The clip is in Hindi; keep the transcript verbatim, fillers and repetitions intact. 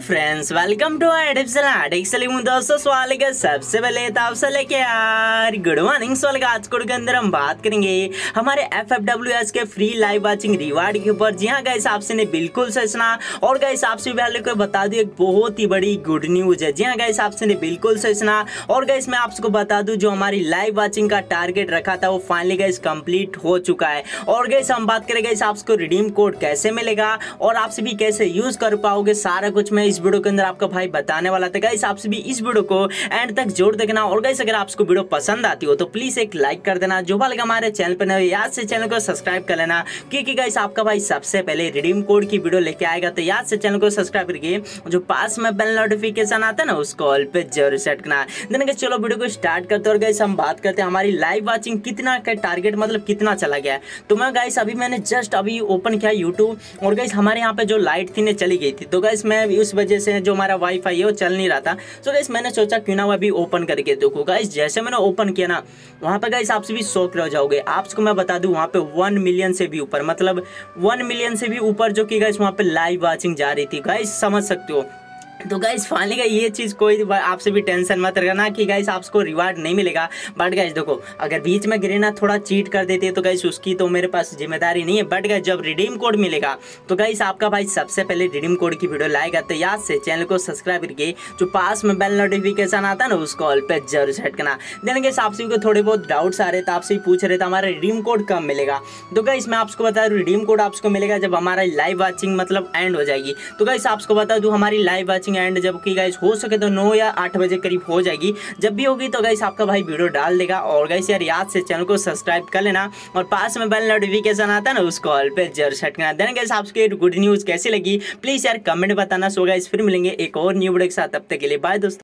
फ्रेंड्स, वेलकम टू दोस्तों। सवाल का सबसे पहले तो आपसे लेके यार गुड मॉर्निंग। सवाल का आज के अंदर हम बात करेंगे हमारे एफ एफ डब्ल्यू एस के फ्री लाइव वाचिंग रिवार्ड के ऊपर। जी हाँ गाइस, आपसे ने बिल्कुल सही सुना। और गाइस आपसे पहले को बता दूं, एक बहुत ही बड़ी गुड न्यूज है। जी हाँ गाइस, आपसे ने बिल्कुल सही सुना। और गाइस मैं आपको बता दूं, जो हमारी लाइव वाचिंग का टारगेट रखा था वो फाइनली गाइस कंप्लीट हो चुका है। और गाइस हम बात करें गाइस आपको रिडीम कोड कैसे मिलेगा और आपसे भी कैसे यूज कर पाओगे, सारा कुछ मैं इस वीडियो के अंदर आपका भाई बताने वाला था। गाइस आपसे भी इस वीडियो को एंड तक जोड़ देखना। और गाइस अगर आपको वीडियो पसंद आती हो तो प्लीज एक लाइक कर देना। जो भाई हमारे चैनल पर नए याद से चैनल को सब्सक्राइब कर लेना, क्योंकि गाइस आपका भाई सबसे पहले रिडीम कोड की वीडियो लेके आएगा। तो याद से चैनल को सब्सक्राइब करके जो पास में बेल नोटिफिकेशन आता है ना, उसको ऑल पे जरूर सेट करना। देन गाइस चलो वीडियो को स्टार्ट करते हैं। और गाइस हम बात करते हैं हमारी लाइव वाचिंग कितना का टारगेट, मतलब कितना चला गया है। तो मैं गाइस अभी मैंने जस्ट अभी ओपन किया यूट्यूब, और गाइस हमारे यहाँ पे जो लाइट थी ने चली गई थी। तो गाइस मैं उस वजह से जो हमारा वाईफाई है वो चल नहीं रहा था। तो गाइस मैंने सोचा क्यों ना वो अभी ओपन करके देखो। गाइस जैसे मैंने ओपन किया ना, वहाँ पे गाइस आपसे भी शॉक रह जाओगे। आपको मैं बता दूं, वहाँ पे वन मिलियन से भी ऊपर, मतलब वन मिलियन से भी ऊपर जो कि गाइस वहाँ पे लाइव वाचिंग जा रही थी। गाइस समझ सकते हो। तो गाइस फाइनली का ये चीज़ कोई आपसे भी टेंशन मत रखना कि गाइस आपको रिवार्ड नहीं मिलेगा। बट गाइस देखो, अगर बीच में गिरे ना थोड़ा चीट कर देते हैं तो गाइस उसकी तो मेरे पास जिम्मेदारी नहीं है। बट गाइस जब रिडीम कोड मिलेगा तो गाइस आपका भाई सबसे पहले रिडीम कोड की वीडियो लाएगा। तो याद से चैनल को सब्सक्राइब करके जो पास में बेल नोटिफिकेशन आता है ना, उसको ऑल पे जरूर सेट करना। देन गाइस आपसे को थोड़े बहुत डाउट्स आ रहे थे, आपसे पूछ रहे थे हमारा रिडीम कोड कब मिलेगा। तो गाइस मैं आपको बता दूं, रिडीम कोड आपको मिलेगा जब हमारा लाइव वाचिंग मतलब एंड हो जाएगी। तो गाइस आपको बता दूं, हमारी लाइव वाचिंग एंड जब की गाइस हो सके तो नौ या आठ बजे करीब हो जाएगी। जब भी होगी तो गाइस आपका भाई वीडियो डाल देगा। और गाइस यार याद से चैनल को सब्सक्राइब कर लेना, और पास में बेल नोटिफिकेशन आता है ना, उसको ऑल पे जरूर सेट करना। देन गाइस आपको गुड न्यूज़ कैसी लगी प्लीज यार कमेंट बताना। सो गाइस फिर मिलेंगे एक और न्यू वीडियो के साथ, तब तक के लिए बाय दोस्तों।